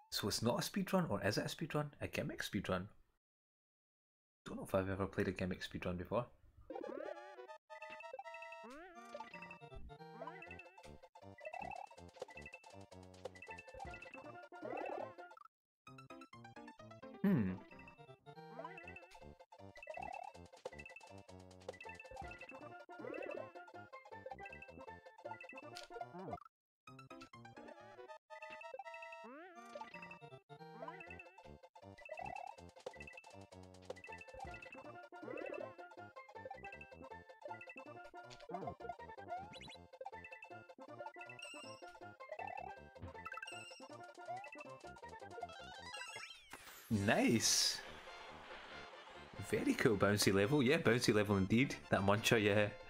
So it's not a speedrun, or is it a speedrun? A gimmick speedrun? Don't know if I've ever played a gimmick speedrun before. Nice! Very cool bouncy level. Yeah, bouncy level indeed. That muncher, yeah.